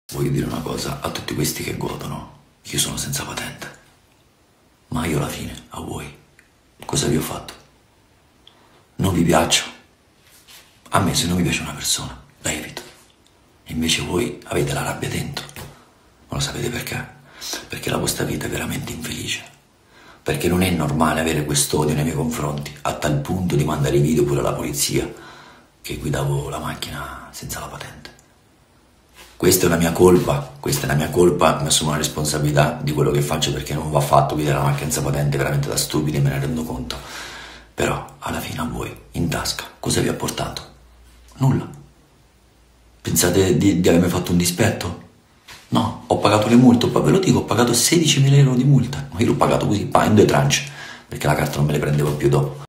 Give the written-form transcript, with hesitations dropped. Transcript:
Voglio dire una cosa a tutti questi che godono. Io sono senza patente. Ma io alla fine, a voi, cosa vi ho fatto? Non vi piaccio. A me se non mi piace una persona, la evito. Invece voi avete la rabbia dentro. Ma lo sapete perché? Perché la vostra vita è veramente infelice. Perché non è normale avere quest'odio nei miei confronti, a tal punto di mandare i video pure alla polizia che guidavo la macchina senza la patente. Questa è una mia colpa, mi assumo la responsabilità di quello che faccio perché non va fatto guidare la macchina senza patente, veramente da stupidi, me ne rendo conto. Però alla fine a voi, in tasca, cosa vi ha portato? Nulla. Pensate di avermi fatto un dispetto? No, ho pagato le multe, ve lo dico, ho pagato 16.000 euro di multa, ma io l'ho pagato così, in due tranche, perché la carta non me le prendevo più dopo.